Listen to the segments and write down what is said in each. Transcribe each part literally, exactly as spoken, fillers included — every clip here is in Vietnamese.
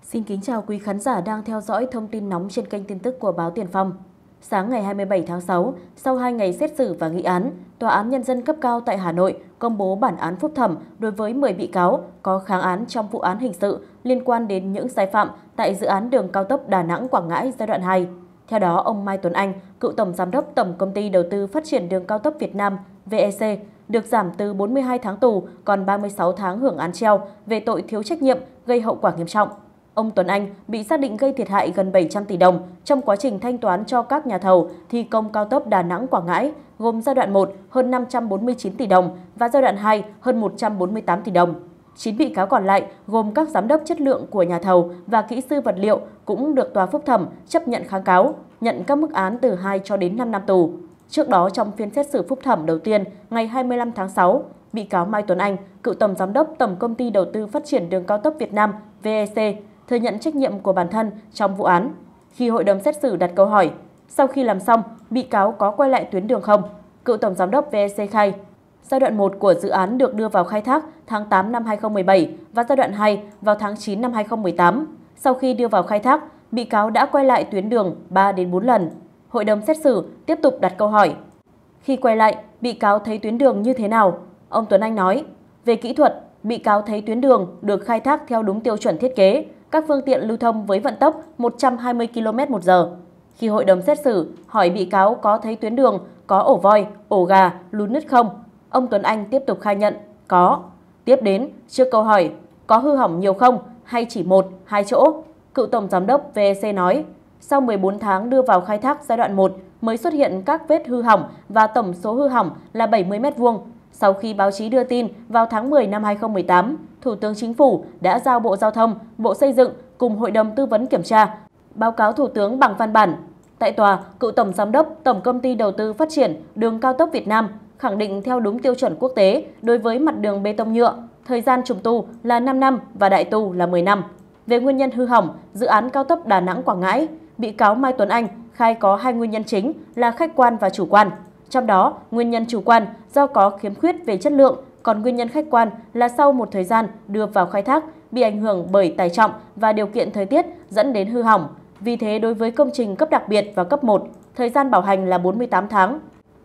Xin kính chào quý khán giả đang theo dõi thông tin nóng trên kênh tin tức của báo Tiền Phong. Sáng ngày hai mươi bảy tháng sáu, sau hai ngày xét xử và nghị án, Tòa án Nhân dân cấp cao tại Hà Nội công bố bản án phúc thẩm đối với mười bị cáo có kháng án trong vụ án hình sự liên quan đến những sai phạm tại dự án đường cao tốc Đà Nẵng - Quảng Ngãi giai đoạn hai. Theo đó, ông Mai Tuấn Anh, cựu Tổng Giám đốc Tổng Công ty Đầu tư Phát triển Đường cao tốc Việt Nam vê e xê, được giảm từ bốn mươi hai tháng tù còn ba mươi sáu tháng hưởng án treo về tội thiếu trách nhiệm gây hậu quả nghiêm trọng. Ông Tuấn Anh bị xác định gây thiệt hại gần bảy trăm tỷ đồng trong quá trình thanh toán cho các nhà thầu thi công cao tốc Đà Nẵng - Quảng Ngãi, gồm giai đoạn một hơn năm trăm bốn mươi chín tỷ đồng và giai đoạn hai hơn một trăm bốn mươi tám tỷ đồng. chín bị cáo còn lại gồm các giám đốc chất lượng của nhà thầu và kỹ sư vật liệu cũng được tòa phúc thẩm chấp nhận kháng cáo, nhận các mức án từ hai cho đến năm năm tù. Trước đó, trong phiên xét xử phúc thẩm đầu tiên ngày hai mươi lăm tháng sáu, bị cáo Mai Tuấn Anh, cựu Tổng Giám đốc Tổng Công ty Đầu tư Phát triển Đường cao tốc Việt Nam vê e xê, thừa nhận trách nhiệm của bản thân trong vụ án. Khi hội đồng xét xử đặt câu hỏi, sau khi làm xong, bị cáo có quay lại tuyến đường không? Cựu Tổng Giám đốc vê e xê khai, giai đoạn một của dự án được đưa vào khai thác tháng tám năm hai nghìn không trăm mười bảy và giai đoạn hai vào tháng chín năm hai nghìn không trăm mười tám. Sau khi đưa vào khai thác, bị cáo đã quay lại tuyến đường ba đến bốn lần. Hội đồng xét xử tiếp tục đặt câu hỏi, khi quay lại, bị cáo thấy tuyến đường như thế nào? Ông Tuấn Anh nói, về kỹ thuật, bị cáo thấy tuyến đường được khai thác theo đúng tiêu chuẩn thiết kế, các phương tiện lưu thông với vận tốc một trăm hai mươi ki lô mét một giờ. Khi hội đồng xét xử hỏi bị cáo có thấy tuyến đường có ổ voi, ổ gà, lún nứt không? Ông Tuấn Anh tiếp tục khai nhận, có. Tiếp đến, trước câu hỏi, có hư hỏng nhiều không hay chỉ một, hai chỗ? Cựu Tổng Giám đốc vê e xê nói, sau mười bốn tháng đưa vào khai thác giai đoạn một mới xuất hiện các vết hư hỏng và tổng số hư hỏng là bảy mươi mét vuông. Sau khi báo chí đưa tin vào tháng mười năm hai nghìn không trăm mười tám, Thủ tướng Chính phủ đã giao Bộ Giao thông, Bộ Xây dựng cùng Hội đồng Tư vấn Kiểm tra báo cáo Thủ tướng bằng văn bản. Tại tòa, cựu Tổng Giám đốc Tổng Công ty Đầu tư Phát triển Đường cao tốc Việt Nam khẳng định theo đúng tiêu chuẩn quốc tế đối với mặt đường bê tông nhựa, thời gian trùng tu là năm năm và đại tu là mười năm. Về nguyên nhân hư hỏng dự án cao tốc Đà Nẵng - Quảng Ngãi, bị cáo Mai Tuấn Anh khai có hai nguyên nhân chính là khách quan và chủ quan. Trong đó, nguyên nhân chủ quan do có khiếm khuyết về chất lượng, còn nguyên nhân khách quan là sau một thời gian đưa vào khai thác bị ảnh hưởng bởi tải trọng và điều kiện thời tiết dẫn đến hư hỏng. Vì thế, đối với công trình cấp đặc biệt và cấp một, thời gian bảo hành là bốn mươi tám tháng.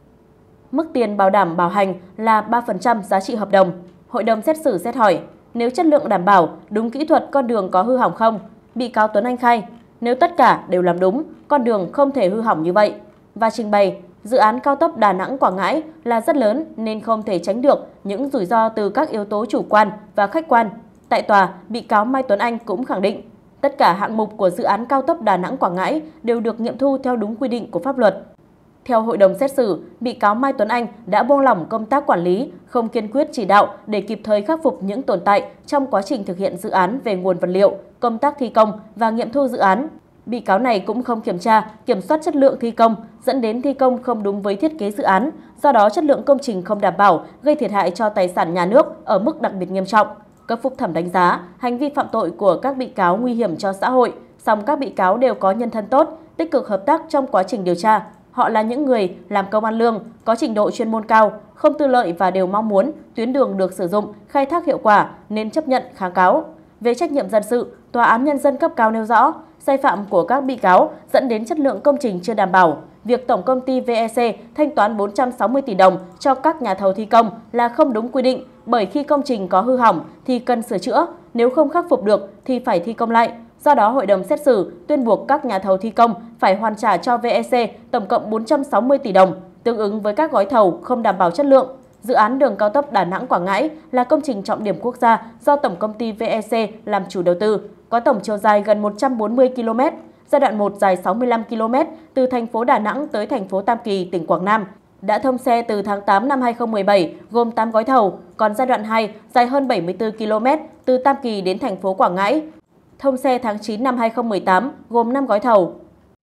Mức tiền bảo đảm bảo hành là ba phần trăm giá trị hợp đồng. Hội đồng xét xử xét hỏi, nếu chất lượng đảm bảo, đúng kỹ thuật con đường có hư hỏng không? Bị cáo Tuấn Anh khai, nếu tất cả đều làm đúng, con đường không thể hư hỏng như vậy. Và trình bày, dự án cao tốc Đà Nẵng - Quảng Ngãi là rất lớn nên không thể tránh được những rủi ro từ các yếu tố chủ quan và khách quan. Tại tòa, bị cáo Mai Tuấn Anh cũng khẳng định, tất cả hạng mục của dự án cao tốc Đà Nẵng - Quảng Ngãi đều được nghiệm thu theo đúng quy định của pháp luật. Theo hội đồng xét xử, bị cáo Mai Tuấn Anh đã buông lỏng công tác quản lý, không kiên quyết chỉ đạo để kịp thời khắc phục những tồn tại trong quá trình thực hiện dự án về nguồn vật liệu, công tác thi công và nghiệm thu dự án. Bị cáo này cũng không kiểm tra, kiểm soát chất lượng thi công, dẫn đến thi công không đúng với thiết kế dự án, do đó chất lượng công trình không đảm bảo, gây thiệt hại cho tài sản nhà nước ở mức đặc biệt nghiêm trọng. Cấp phúc thẩm đánh giá, hành vi phạm tội của các bị cáo nguy hiểm cho xã hội, song các bị cáo đều có nhân thân tốt, tích cực hợp tác trong quá trình điều tra. Họ là những người làm công ăn lương, có trình độ chuyên môn cao, không tư lợi và đều mong muốn tuyến đường được sử dụng, khai thác hiệu quả nên chấp nhận kháng cáo. Về trách nhiệm dân sự, Tòa án Nhân dân cấp cao nêu rõ, sai phạm của các bị cáo dẫn đến chất lượng công trình chưa đảm bảo. Việc Tổng Công ty vê e xê thanh toán bốn trăm sáu mươi tỷ đồng cho các nhà thầu thi công là không đúng quy định, bởi khi công trình có hư hỏng thì cần sửa chữa, nếu không khắc phục được thì phải thi công lại. Do đó, hội đồng xét xử tuyên buộc các nhà thầu thi công phải hoàn trả cho vê e xê tổng cộng bốn trăm sáu mươi tỷ đồng, tương ứng với các gói thầu không đảm bảo chất lượng. Dự án đường cao tốc Đà Nẵng - Quảng Ngãi là công trình trọng điểm quốc gia do Tổng Công ty vê e xê làm chủ đầu tư, có tổng chiều dài gần một trăm bốn mươi ki lô mét, giai đoạn một dài sáu mươi lăm ki lô mét từ thành phố Đà Nẵng tới thành phố Tam Kỳ, tỉnh Quảng Nam. Đã thông xe từ tháng tám năm hai nghìn không trăm mười bảy, gồm tám gói thầu, còn giai đoạn hai dài hơn bảy mươi tư ki lô mét từ Tam Kỳ đến thành phố Quảng Ngãi. Thông xe tháng chín năm hai nghìn không trăm mười tám, gồm năm gói thầu.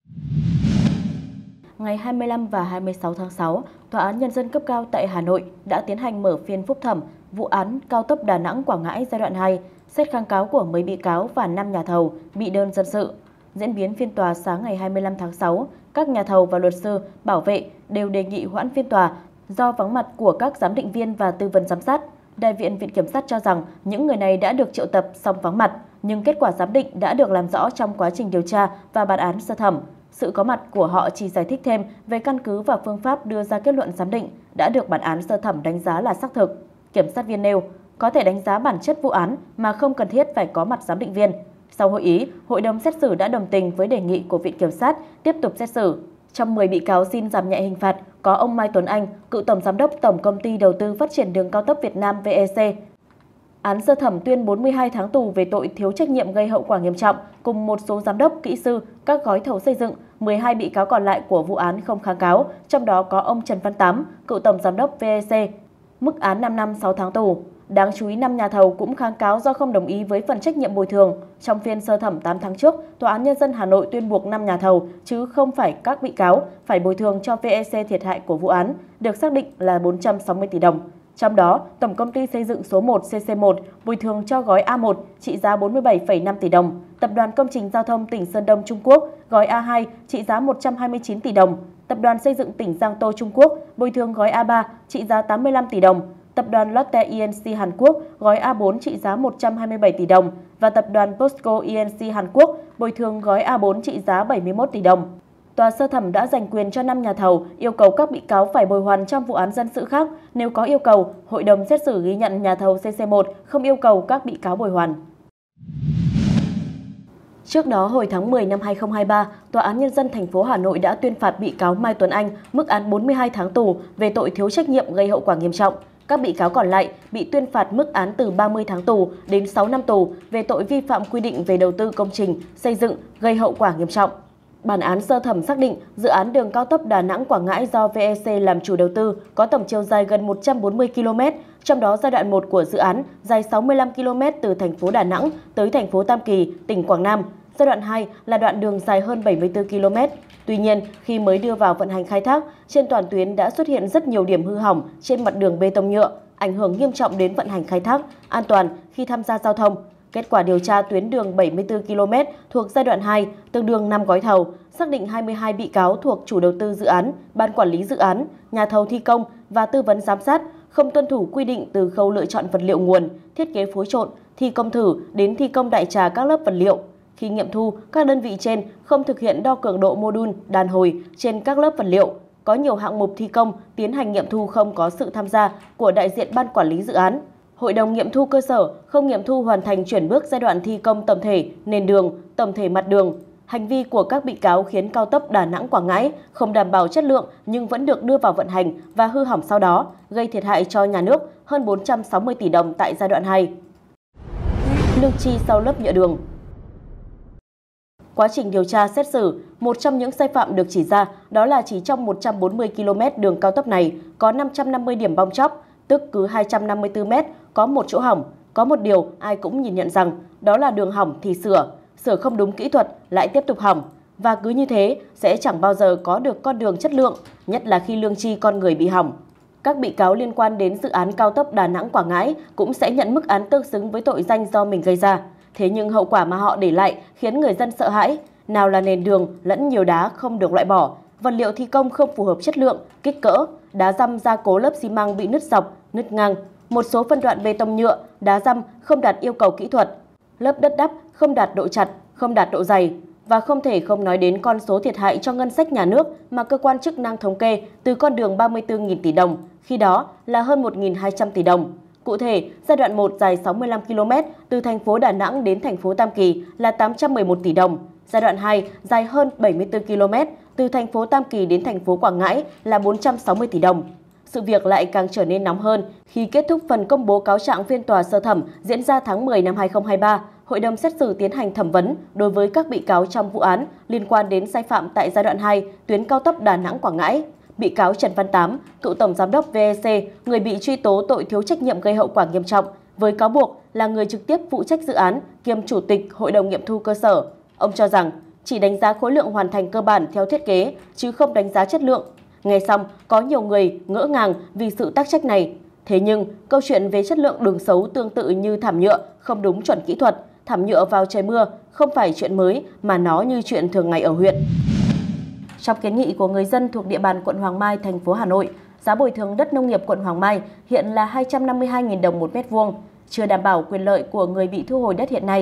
Ngày hai mươi lăm và hai mươi sáu tháng sáu, Tòa án Nhân dân cấp cao tại Hà Nội đã tiến hành mở phiên phúc thẩm vụ án cao tốc Đà Nẵng - Quảng Ngãi giai đoạn hai, xét kháng cáo của mấy bị cáo và năm nhà thầu bị đơn dân sự. Diễn biến phiên tòa sáng ngày hai mươi lăm tháng sáu, các nhà thầu và luật sư bảo vệ đều đề nghị hoãn phiên tòa do vắng mặt của các giám định viên và tư vấn giám sát. Đại diện Viện Kiểm sát cho rằng những người này đã được triệu tập song vắng mặt. nhưng kết quả giám định đã được làm rõ trong quá trình điều tra và bản án sơ thẩm. Sự có mặt của họ chỉ giải thích thêm về căn cứ và phương pháp đưa ra kết luận giám định đã được bản án sơ thẩm đánh giá là xác thực. Kiểm sát viên nêu, có thể đánh giá bản chất vụ án mà không cần thiết phải có mặt giám định viên. Sau hội ý, Hội đồng xét xử đã đồng tình với đề nghị của Viện Kiểm sát tiếp tục xét xử. Trong mười bị cáo xin giảm nhẹ hình phạt, có ông Mai Tuấn Anh, cựu Tổng Giám đốc Tổng Công ty Đầu tư Phát triển Đường Cao tốc Việt Nam vê e xê. Án sơ thẩm tuyên bốn mươi hai tháng tù về tội thiếu trách nhiệm gây hậu quả nghiêm trọng, cùng một số giám đốc, kỹ sư, các gói thầu xây dựng. mười hai bị cáo còn lại của vụ án không kháng cáo, trong đó có ông Trần Văn Tám, cựu Tổng Giám đốc vê e xê, mức án năm năm sáu tháng tù. Đáng chú ý, năm nhà thầu cũng kháng cáo do không đồng ý với phần trách nhiệm bồi thường. Trong phiên sơ thẩm tám tháng trước, Tòa án Nhân dân Hà Nội tuyên buộc năm nhà thầu, chứ không phải các bị cáo, phải bồi thường cho vê e xê thiệt hại của vụ án, được xác định là bốn trăm sáu mươi tỷ đồng. Trong đó, Tổng Công ty Xây dựng số một xê xê một bồi thường cho gói A một trị giá bốn mươi bảy phẩy năm tỷ đồng, Tập đoàn Công trình Giao thông tỉnh Sơn Đông Trung Quốc gói A hai trị giá một trăm hai mươi chín tỷ đồng, Tập đoàn Xây dựng tỉnh Giang Tô Trung Quốc bồi thường gói A ba trị giá tám mươi lăm tỷ đồng, Tập đoàn Lotte i en xê Hàn Quốc gói A bốn trị giá một trăm hai mươi bảy tỷ đồng và Tập đoàn Posco i en xê Hàn Quốc bồi thường gói A bốn trị giá bảy mươi mốt tỷ đồng. Tòa sơ thẩm đã dành quyền cho năm nhà thầu, yêu cầu các bị cáo phải bồi hoàn trong vụ án dân sự khác. Nếu có yêu cầu, Hội đồng xét xử ghi nhận nhà thầu xê xê một không yêu cầu các bị cáo bồi hoàn. Trước đó, hồi tháng mười năm hai nghìn không trăm hai mươi ba, Tòa án Nhân dân thành phố Hà Nội đã tuyên phạt bị cáo Mai Tuấn Anh mức án bốn mươi hai tháng tù về tội thiếu trách nhiệm gây hậu quả nghiêm trọng. Các bị cáo còn lại bị tuyên phạt mức án từ ba mươi tháng tù đến sáu năm tù về tội vi phạm quy định về đầu tư công trình, xây dựng gây hậu quả nghiêm trọng. Bản án sơ thẩm xác định dự án đường cao tốc Đà Nẵng - Quảng Ngãi do vê e xê làm chủ đầu tư có tổng chiều dài gần một trăm bốn mươi ki lô mét, trong đó giai đoạn một của dự án dài sáu mươi lăm ki lô mét từ thành phố Đà Nẵng tới thành phố Tam Kỳ, tỉnh Quảng Nam. Giai đoạn hai là đoạn đường dài hơn bảy mươi tư ki lô mét. Tuy nhiên, khi mới đưa vào vận hành khai thác, trên toàn tuyến đã xuất hiện rất nhiều điểm hư hỏng trên mặt đường bê tông nhựa, ảnh hưởng nghiêm trọng đến vận hành khai thác, an toàn khi tham gia giao thông. Kết quả điều tra tuyến đường bảy mươi tư ki lô mét thuộc giai đoạn hai, tương đương năm gói thầu, xác định hai mươi hai bị cáo thuộc chủ đầu tư dự án, ban quản lý dự án, nhà thầu thi công và tư vấn giám sát không tuân thủ quy định từ khâu lựa chọn vật liệu nguồn, thiết kế phối trộn, thi công thử đến thi công đại trà các lớp vật liệu. Khi nghiệm thu, các đơn vị trên không thực hiện đo cường độ mô đun, đàn hồi trên các lớp vật liệu. Có nhiều hạng mục thi công tiến hành nghiệm thu không có sự tham gia của đại diện ban quản lý dự án. Hội đồng nghiệm thu cơ sở không nghiệm thu hoàn thành chuyển bước giai đoạn thi công tổng thể nền đường, tổng thể mặt đường. Hành vi của các bị cáo khiến cao tốc Đà Nẵng - Quảng Ngãi không đảm bảo chất lượng nhưng vẫn được đưa vào vận hành và hư hỏng sau đó, gây thiệt hại cho nhà nước hơn bốn trăm sáu mươi tỷ đồng tại giai đoạn hai. Lương chi sau lớp nhựa đường. Quá trình điều tra xét xử, một trong những sai phạm được chỉ ra đó là chỉ trong một trăm bốn mươi ki lô mét đường cao tốc này có năm trăm năm mươi điểm bong chóc, tức cứ hai trăm năm mươi tư mét có một chỗ hỏng. Có một điều ai cũng nhìn nhận rằng đó là đường hỏng thì sửa, sửa không đúng kỹ thuật lại tiếp tục hỏng. Và cứ như thế sẽ chẳng bao giờ có được con đường chất lượng, nhất là khi lương chi con người bị hỏng. Các bị cáo liên quan đến dự án cao tốc Đà Nẵng - Quảng Ngãi cũng sẽ nhận mức án tương xứng với tội danh do mình gây ra. Thế nhưng hậu quả mà họ để lại khiến người dân sợ hãi. Nào là nền đường lẫn nhiều đá không được loại bỏ, vật liệu thi công không phù hợp chất lượng, kích cỡ, đá răm gia cố lớp xi măng bị nứt dọc, nứt ngang, một số phân đoạn bê tông nhựa, đá răm không đạt yêu cầu kỹ thuật, lớp đất đắp không đạt độ chặt, không đạt độ dày. Và không thể không nói đến con số thiệt hại cho ngân sách nhà nước mà cơ quan chức năng thống kê từ con đường ba mươi tư nghìn tỷ đồng, khi đó là hơn một nghìn hai trăm tỷ đồng. Cụ thể, giai đoạn một dài sáu mươi lăm ki lô mét từ thành phố Đà Nẵng đến thành phố Tam Kỳ là tám trăm mười một tỷ đồng. Giai đoạn hai dài hơn bảy mươi tư ki lô mét từ thành phố Tam Kỳ đến thành phố Quảng Ngãi là bốn trăm sáu mươi tỷ đồng. Sự việc lại càng trở nên nóng hơn khi kết thúc phần công bố cáo trạng phiên tòa sơ thẩm diễn ra tháng mười năm hai nghìn không trăm hai mươi ba. Hội đồng xét xử tiến hành thẩm vấn đối với các bị cáo trong vụ án liên quan đến sai phạm tại giai đoạn hai tuyến cao tốc Đà Nẵng - Quảng Ngãi. Bị cáo Trần Văn Tám, cựu Tổng Giám đốc vê e xê, người bị truy tố tội thiếu trách nhiệm gây hậu quả nghiêm trọng, với cáo buộc là người trực tiếp phụ trách dự án kiêm Chủ tịch Hội đồng nghiệm thu cơ sở. Ông cho rằng chỉ đánh giá khối lượng hoàn thành cơ bản theo thiết kế, chứ không đánh giá chất lượng. Nghe xong, có nhiều người ngỡ ngàng vì sự tác trách này. Thế nhưng, câu chuyện về chất lượng đường xấu tương tự như thảm nhựa không đúng chuẩn kỹ thuật, thảm nhựa vào trời mưa không phải chuyện mới mà nó như chuyện thường ngày ở huyện. Trong kiến nghị của người dân thuộc địa bàn quận Hoàng Mai, thành phố Hà Nội, giá bồi thường đất nông nghiệp quận Hoàng Mai hiện là hai trăm năm mươi hai nghìn đồng một mét vuông, chưa đảm bảo quyền lợi của người bị thu hồi đất hiện nay.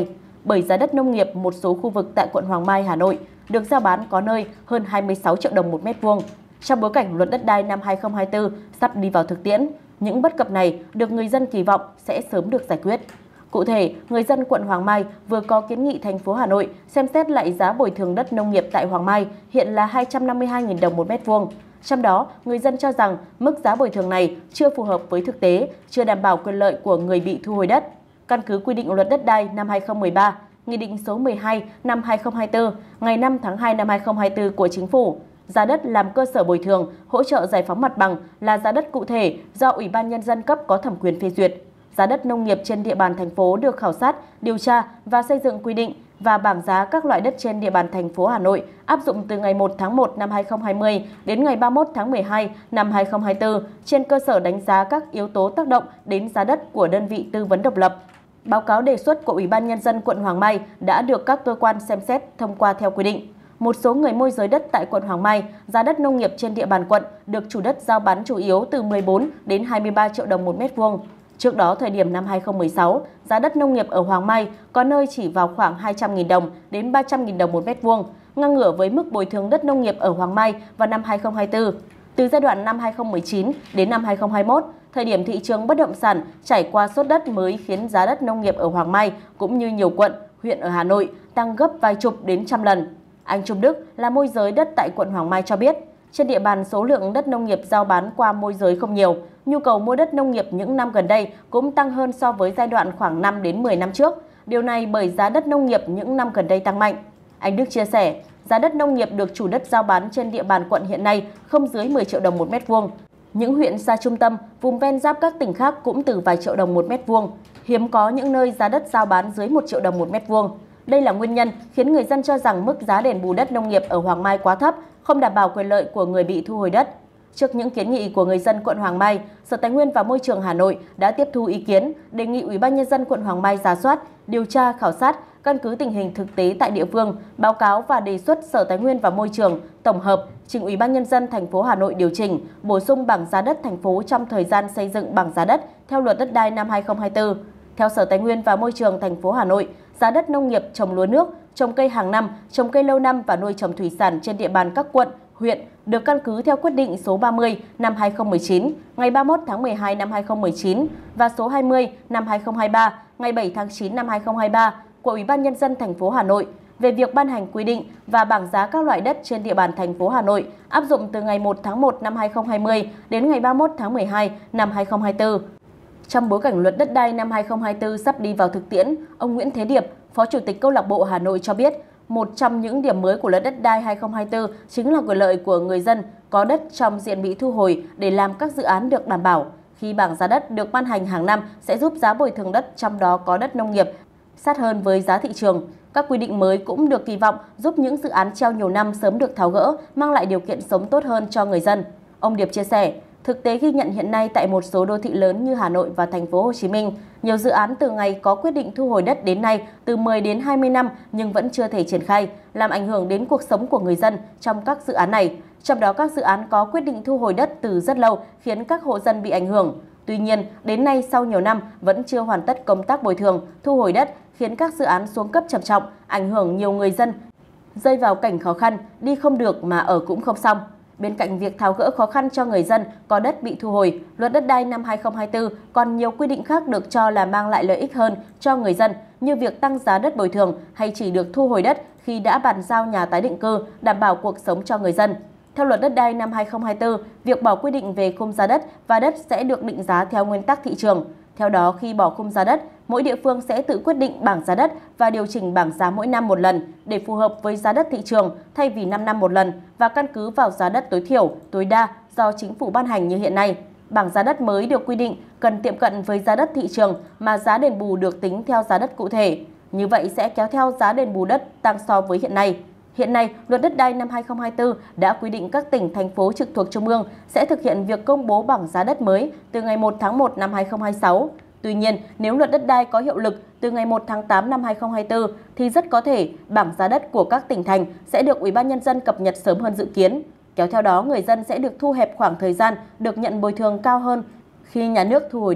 bởi giá đất nông nghiệp một số khu vực tại quận Hoàng Mai, Hà Nội được rao bán có nơi hơn hai mươi sáu triệu đồng một mét vuông. Trong bối cảnh luật đất đai năm hai không hai tư sắp đi vào thực tiễn, những bất cập này được người dân kỳ vọng sẽ sớm được giải quyết. Cụ thể, người dân quận Hoàng Mai vừa có kiến nghị thành phố Hà Nội xem xét lại giá bồi thường đất nông nghiệp tại Hoàng Mai hiện là hai trăm năm mươi hai nghìn đồng một mét vuông. Trong đó, người dân cho rằng mức giá bồi thường này chưa phù hợp với thực tế, chưa đảm bảo quyền lợi của người bị thu hồi đất. Căn cứ quy định luật đất đai năm hai không một ba, Nghị định số mười hai năm hai không hai tư ngày năm tháng hai năm hai không hai tư của Chính phủ, giá đất làm cơ sở bồi thường, hỗ trợ giải phóng mặt bằng là giá đất cụ thể do Ủy ban Nhân dân cấp có thẩm quyền phê duyệt. Giá đất nông nghiệp trên địa bàn thành phố được khảo sát, điều tra và xây dựng quy định và bảng giá các loại đất trên địa bàn thành phố Hà Nội áp dụng từ ngày một tháng một năm hai không hai không đến ngày ba mươi mốt tháng mười hai năm hai không hai tư trên cơ sở đánh giá các yếu tố tác động đến giá đất của đơn vị tư vấn độc lập. Báo cáo đề xuất của Ủy ban Nhân dân quận Hoàng Mai đã được các cơ quan xem xét thông qua theo quy định. Một số người môi giới đất tại quận Hoàng Mai, giá đất nông nghiệp trên địa bàn quận được chủ đất giao bán chủ yếu từ mười bốn đến hai mươi ba triệu đồng một mét vuông. Trước đó, thời điểm năm hai không một sáu, giá đất nông nghiệp ở Hoàng Mai có nơi chỉ vào khoảng hai trăm nghìn đồng đến ba trăm nghìn đồng một mét vuông, ngang ngửa với mức bồi thường đất nông nghiệp ở Hoàng Mai vào năm hai không hai tư. Từ giai đoạn năm hai không một chín đến năm hai không hai mốt, thời điểm thị trường bất động sản trải qua sốt đất mới khiến giá đất nông nghiệp ở Hoàng Mai cũng như nhiều quận, huyện ở Hà Nội tăng gấp vài chục đến trăm lần. Anh Trung Đức là môi giới đất tại quận Hoàng Mai cho biết, trên địa bàn số lượng đất nông nghiệp giao bán qua môi giới không nhiều, nhu cầu mua đất nông nghiệp những năm gần đây cũng tăng hơn so với giai đoạn khoảng năm đến mười năm trước. Điều này bởi giá đất nông nghiệp những năm gần đây tăng mạnh. Anh Đức chia sẻ, giá đất nông nghiệp được chủ đất giao bán trên địa bàn quận hiện nay không dưới mười triệu đồng một mét vuông. Những huyện xa trung tâm, vùng ven giáp các tỉnh khác cũng từ vài triệu đồng một mét vuông. Hiếm có những nơi giá đất giao bán dưới một triệu đồng một mét vuông. Đây là nguyên nhân khiến người dân cho rằng mức giá đền bù đất nông nghiệp ở Hoàng Mai quá thấp, không đảm bảo quyền lợi của người bị thu hồi đất. Trước những kiến nghị của người dân quận Hoàng Mai, Sở Tài nguyên và Môi trường Hà Nội đã tiếp thu ý kiến, đề nghị Ủy ban Nhân dân quận Hoàng Mai rà soát, điều tra, khảo sát, căn cứ tình hình thực tế tại địa phương, báo cáo và đề xuất Sở Tài nguyên và Môi trường tổng hợp trình Ủy ban Nhân dân thành phố Hà Nội điều chỉnh, bổ sung bảng giá đất thành phố trong thời gian xây dựng bảng giá đất theo luật đất đai năm hai không hai tư. Theo Sở Tài nguyên và Môi trường thành phố Hà Nội, giá đất nông nghiệp trồng lúa nước, trồng cây hàng năm, trồng cây lâu năm và nuôi trồng thủy sản trên địa bàn các quận, huyện được căn cứ theo quyết định số ba mươi năm hai không một chín ngày ba mươi mốt tháng mười hai năm hai không một chín và số hai mươi năm hai không hai ba ngày bảy tháng chín năm hai không hai ba của Ủy ban Nhân dân thành phố Hà Nội về việc ban hành quy định và bảng giá các loại đất trên địa bàn thành phố Hà Nội áp dụng từ ngày một tháng một năm hai không hai không đến ngày ba mươi mốt tháng mười hai năm hai không hai tư. Trong bối cảnh luật đất đai năm hai không hai tư sắp đi vào thực tiễn, ông Nguyễn Thế Điệp, Phó Chủ tịch Câu lạc bộ Hà Nội cho biết, một trong những điểm mới của luật đất đai hai không hai tư chính là quyền lợi của người dân có đất trong diện bị thu hồi để làm các dự án được đảm bảo. Khi bảng giá đất được ban hành hàng năm sẽ giúp giá bồi thường đất trong đó có đất nông nghiệp sát hơn với giá thị trường. Các quy định mới cũng được kỳ vọng giúp những dự án treo nhiều năm sớm được tháo gỡ, mang lại điều kiện sống tốt hơn cho người dân. Ông Điệp chia sẻ, thực tế ghi nhận hiện nay tại một số đô thị lớn như Hà Nội và thành phố Hồ Chí Minh, nhiều dự án từ ngày có quyết định thu hồi đất đến nay từ mười đến hai mươi năm nhưng vẫn chưa thể triển khai, làm ảnh hưởng đến cuộc sống của người dân trong các dự án này. Trong đó các dự án có quyết định thu hồi đất từ rất lâu khiến các hộ dân bị ảnh hưởng. Tuy nhiên, đến nay sau nhiều năm vẫn chưa hoàn tất công tác bồi thường, thu hồi đất khiến các dự án xuống cấp trầm trọng, ảnh hưởng nhiều người dân rơi vào cảnh khó khăn, đi không được mà ở cũng không xong. Bên cạnh việc tháo gỡ khó khăn cho người dân có đất bị thu hồi, luật đất đai năm hai không hai tư còn nhiều quy định khác được cho là mang lại lợi ích hơn cho người dân như việc tăng giá đất bồi thường hay chỉ được thu hồi đất khi đã bàn giao nhà tái định cư, đảm bảo cuộc sống cho người dân. Theo luật đất đai năm hai không hai tư, việc bỏ quy định về khung giá đất và đất sẽ được định giá theo nguyên tắc thị trường. Theo đó, khi bỏ khung giá đất, mỗi địa phương sẽ tự quyết định bảng giá đất và điều chỉnh bảng giá mỗi năm một lần để phù hợp với giá đất thị trường thay vì năm năm một lần và căn cứ vào giá đất tối thiểu, tối đa do chính phủ ban hành như hiện nay. Bảng giá đất mới được quy định cần tiệm cận với giá đất thị trường mà giá đền bù được tính theo giá đất cụ thể. Như vậy sẽ kéo theo giá đền bù đất tăng so với hiện nay. Hiện nay, luật đất đai năm hai không hai tư đã quy định các tỉnh, thành phố trực thuộc Trung ương sẽ thực hiện việc công bố bảng giá đất mới từ ngày một tháng một năm hai không hai sáu. Tuy nhiên, nếu luật đất đai có hiệu lực từ ngày một tháng tám năm hai không hai tư thì rất có thể bảng giá đất của các tỉnh thành sẽ được Ủy ban Nhân dân cập nhật sớm hơn dự kiến. Kéo theo đó, người dân sẽ được thu hẹp khoảng thời gian được nhận bồi thường cao hơn khi nhà nước thu hồi đất.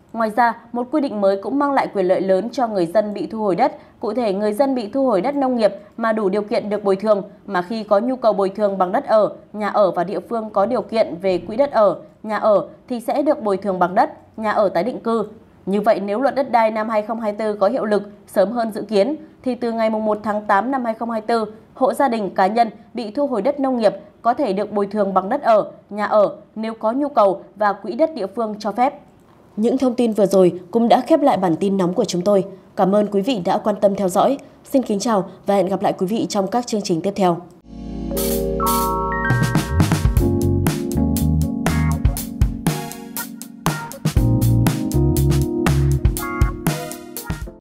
Ngoài ra, một quy định mới cũng mang lại quyền lợi lớn cho người dân bị thu hồi đất. Cụ thể, người dân bị thu hồi đất nông nghiệp mà đủ điều kiện được bồi thường, mà khi có nhu cầu bồi thường bằng đất ở, nhà ở và địa phương có điều kiện về quỹ đất ở, nhà ở thì sẽ được bồi thường bằng đất, nhà ở tái định cư. Như vậy, nếu luật đất đai năm hai nghìn không trăm hai mươi tư có hiệu lực sớm hơn dự kiến, thì từ ngày mùng một tháng tám năm hai nghìn không trăm hai mươi tư, hộ gia đình cá nhân bị thu hồi đất nông nghiệp có thể được bồi thường bằng đất ở, nhà ở nếu có nhu cầu và quỹ đất địa phương cho phép. Những thông tin vừa rồi cũng đã khép lại bản tin nóng của chúng tôi. Cảm ơn quý vị đã quan tâm theo dõi. Xin kính chào và hẹn gặp lại quý vị trong các chương trình tiếp theo.